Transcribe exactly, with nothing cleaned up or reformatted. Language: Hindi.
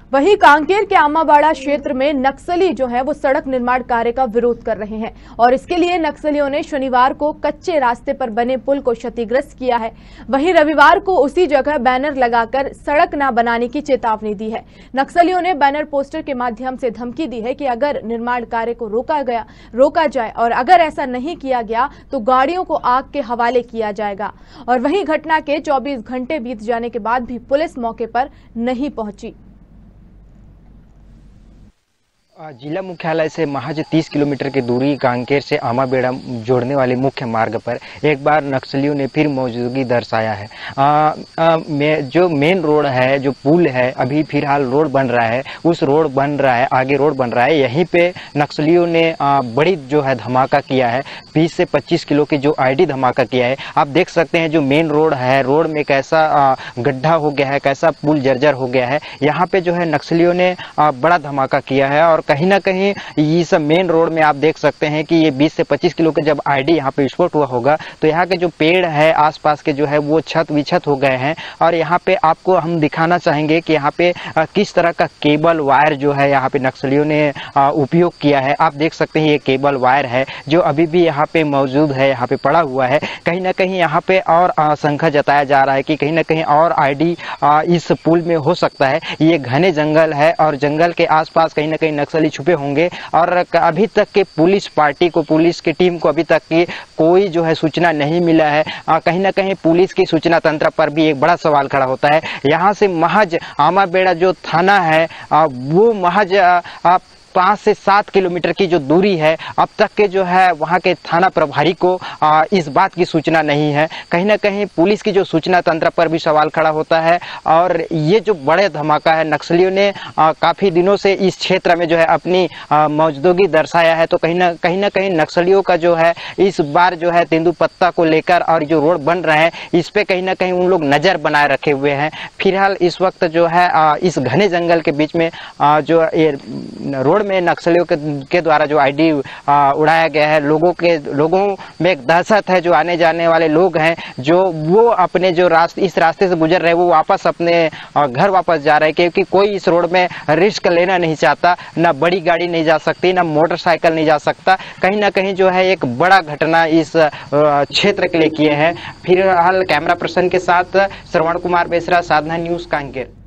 वहीं कांकेर के आमाबाड़ा क्षेत्र में नक्सली जो है वो सड़क निर्माण कार्य का विरोध कर रहे हैं और इसके लिए नक्सलियों ने शनिवार को कच्चे रास्ते पर बने पुल को क्षतिग्रस्त किया है। वहीं रविवार को उसी जगह बैनर लगाकर सड़क न बनाने की चेतावनी दी है। नक्सलियों ने बैनर पोस्टर के माध्यम से धमकी दी है कि अगर निर्माण कार्य को रोका गया रोका जाए और अगर ऐसा नहीं किया गया तो गाड़ियों को आग के हवाले किया जाएगा। और वहीं घटना के चौबीस घंटे बीत जाने के बाद भी पुलिस मौके पर नहीं पहुंची। जिला मुख्यालय से महज तीस किलोमीटर की दूरी कांकेर से आमाबेड़ा जोड़ने वाले मुख्य मार्ग पर एक बार नक्सलियों ने फिर मौजूदगी दर्शाया है। आ, आ, में, जो मेन रोड है, जो पुल है, अभी फिलहाल रोड बन रहा है, उस रोड बन रहा है, आगे रोड बन रहा है, यहीं पे नक्सलियों ने आ, बड़ी जो है धमाका किया है। बीस से पच्चीस किलो की जो आईडी धमाका किया है। आप देख सकते हैं जो मेन रोड है, रोड में कैसा गड्ढा हो गया है, कैसा पुल जर्जर हो गया है। यहाँ पे जो है नक्सलियों ने आ, बड़ा धमाका किया है और कहीं ना कहीं इस मेन रोड में आप देख सकते हैं कि ये बीस से पच्चीस किलो के जब आईडी यहाँ पे विस्फोट हुआ होगा तो यहाँ के जो पेड़ है आसपास के जो है वो छत विछत हो गए हैं। और यहाँ पे आपको हम दिखाना चाहेंगे कि यहाँ पे किस तरह का केबल वायर जो है यहाँ पे नक्सलियों ने उपयोग किया है। आप देख सकते हैं ये केबल वायर है जो अभी भी यहाँ पे मौजूद है, यहाँ पे पड़ा हुआ है। कहीं ना कहीं यहाँ पे और आशंका जताया जा रहा है कि कहीं ना कहीं और आईडी इस पुल में हो सकता है। ये घने जंगल है और जंगल के आसपास कहीं ना कहीं नक्सली छुपे होंगे और अभी तक के पुलिस पार्टी को, पुलिस की टीम को अभी तक की कोई जो है सूचना नहीं मिला है। आ, कहीं ना कहीं पुलिस की सूचना तंत्र पर भी एक बड़ा सवाल खड़ा होता है। यहाँ से महज आमाबेड़ा जो थाना है आ, वो महज आ, आ, पाँच से सात किलोमीटर की जो दूरी है, अब तक के जो है वहाँ के थाना प्रभारी को आ, इस बात की सूचना नहीं है। कहीं ना कहीं पुलिस की जो सूचना तंत्र पर भी सवाल खड़ा होता है। और ये जो बड़े धमाका है, नक्सलियों ने आ, काफ़ी दिनों से इस क्षेत्र में जो है अपनी मौजूदगी दर्शाया है। तो कहीं ना कहीं ना कहीं नक्सलियों का जो है इस बार जो है तेंदुपत्ता को लेकर और जो रोड बन रहे हैं इस पे कहीं ना कहीं उन लोग नज़र बनाए रखे हुए हैं। फिलहाल इस वक्त जो है आ, इस घने जंगल के बीच में आ, जो ये रोड में नक्सलियों के, के द्वारा जो आईडी उड़ाया गया है, लोगों के लोगों में एक दहशत है। जो आने जाने वाले लोग हैं जो वो अपने जो रास्ते इस रास्ते से गुजर रहे हैं वो वापस अपने घर वापस जा रहे हैं, क्योंकि कोई इस रोड में रिस्क लेना नहीं चाहता। ना बड़ी गाड़ी नहीं जा सकती, ना मोटरसाइकिल नहीं जा सकता। कहीं ना कहीं जो है एक बड़ा घटना इस क्षेत्र के लिए किए हैं। फिलहाल कैमरा पर्सन के साथ श्रवण कुमार बेसरा, साधना न्यूज, कांकेर।